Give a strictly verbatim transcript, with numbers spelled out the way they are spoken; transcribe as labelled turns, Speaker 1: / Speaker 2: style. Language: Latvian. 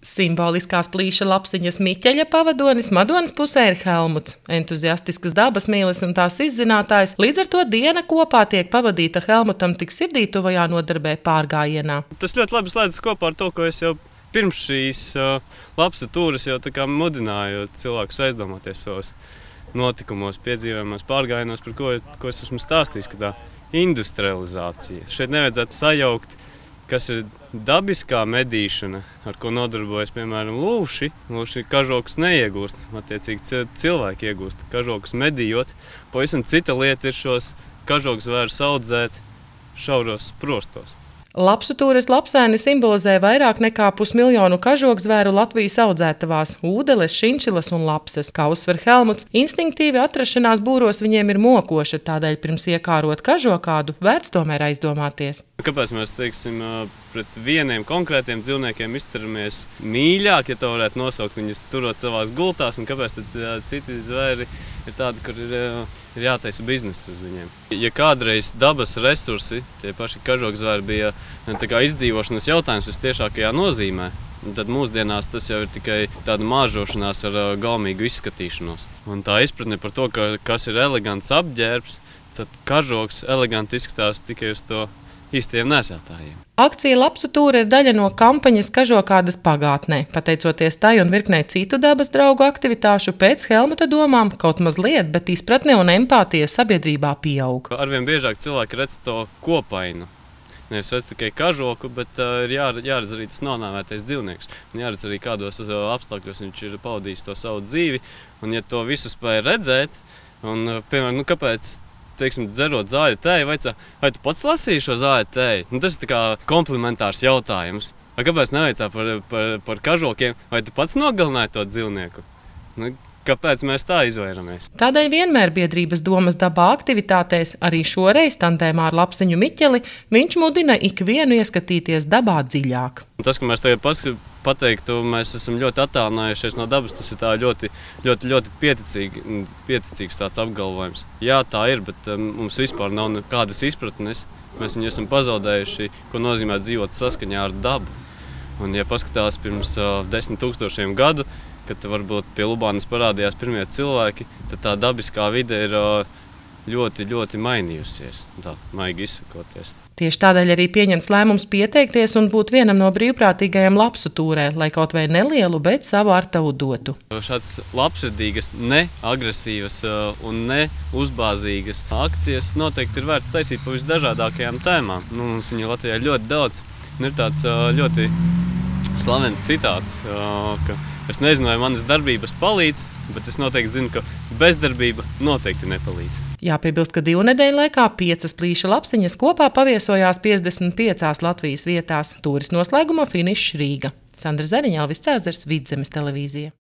Speaker 1: Simboliskās plīša lapsiņas Miķeļa pavadonis Madonas pusē ir Helmuts. Entuziastiskas dabas mīlis un tās izzinātājs, līdz ar to diena kopā tiek pavadīta Helmutam tik sirdītuvajā nodarbē pārgājienā.
Speaker 2: Tas ļoti labi slēdzas kopā ar to, ko es jau pirms šīs uh, lapsu tūres jau tā kā mudināju cilvēkus aizdomāties savos notikumos, piedzīvojumos, pārgājienos, par ko, ko es esmu stāstījis, ka tā industrializācija. Šeit nevajadzētu sajaukt, kas ir dabiskā medīšana, ar ko nodarbojas, piemēram, lūši. Lūši kažokus neiegūst, attiecīgi cilvēki iegūst. Kažokus medījot, pavisam cita lieta ir šos kažokus vairs audzēt šauros sprostos.
Speaker 1: Lapsu tūres lapsēni simbolizē vairāk nekā pusmiljonu kažokzvēru Latvijas audzētavās – ūdeles, šinčilas un lapsas. Kā uzsver Helmuts, instinktīvi atrašanās būros viņiem ir mokoša, tādēļ pirms iekārot kažokādu vērts tomēr aizdomāties.
Speaker 2: Kāpēc mēs, teiksim, pret vieniem konkrētiem dzīvniekiem izturamies mīļāk, ja to varētu nosaukt, viņus turot savās gultās, un kāpēc tad citi zvēri ir tādi, kur ir, ir jātaisa biznesa uz viņiem. Ja kādreiz dabas resursi, tie paši kažokzvēri bija tā kā izdzīvošanas jautājums vistiešākajā nozīmē, tad mūsdienās tas jau ir tikai tāda māžošanās ar gaumīgu izskatīšanos. Un tā izpratne par to, ka, kas ir elegants apģērbs, tad kažoks eleganti izskatās tikai uz to īstajiem nesētājiem.
Speaker 1: Akcija Lapsu tūre ir daļa no kampaņas Kažokādas pagātnē. Pateicoties tai un virknei citu dabas draugu aktivitāšu, pēc Helmuta domām kaut mazliet, bet izpratne un empātija sabiedrībā pieaug.
Speaker 2: Arvien biežāk cilvēki redz to kopainu. Nevis redz tikai kažoku, bet uh, ir jā, jāredz arī tas nonāvētais dzīvnieks. Un jāredz arī kādos uh, apstākļos viņš ir pavadījis to savu dzīvi. Un ja to visu spēja redzēt, un, uh, piemēram, nu, kāpēc teiksim, dzerot zāļu tēju, vaicā, vai tu pats lasīji šo zāļu tēju? Nu, tas ir tā kā komplimentārs jautājums. Vai kāpēc nevaicā par, par, par kažokiem, vai tu pats nogalināji to dzīvnieku? Nu, kāpēc mēs tā izvairamies?
Speaker 1: Tādēļ vienmēr biedrības domas dabā aktivitātēs, arī šoreiz tandēmā ar lapsiņu Miķeli, viņš mudina ikvienu ieskatīties dabā dziļāk.
Speaker 2: Tas, ka mēs tagad pateiktu, mēs esam ļoti attālinājušies no dabas, tas ir tā ļoti, ļoti, ļoti pieticīgi, pieticīgs tāds apgalvojums. Jā, tā ir, bet um, mums vispār nav nekādas izpratnes. Mēs viņu esam pazaudējuši, ko nozīmē dzīvot saskaņā ar dabu. Un, ja paskatās pirms uh, desmit tūkstošiem gadu, kad varbūt pie Lubānas parādījās pirmie cilvēki, tad tā dabiskā vide ir uh, ļoti, ļoti mainījusies, tā maigi izsakoties.
Speaker 1: Tieši tādēļ arī pieņemts lēmums pieteikties un būt vienam no brīvprātīgajiem lapsu tūrē, lai kaut vai nelielu, bet savu artavu dotu.
Speaker 2: Šāds labsirdīgas, neagresīvas un neuzbāzīgas akcijas noteikti ir vērts taisīt pa visdažādākajām tēmām. Nu, mums viņu Latvijā ļoti daudz. Un ir tāds ļoti slavens citāts, ka es nezinu, vai manas darbības palīdz, bet es noteikti zinu, ka bezdarbība noteikti nepalīdz.
Speaker 1: Jāpiebilst, ka divu nedēļu laikā piecas plīša lapsiņas kopā paviesojās piecdesmit piecās Latvijas vietās. Tūres noslēguma finišs Rīga. Sandra Zariņa, Elvis Cēzars, Vidzemes televīzija.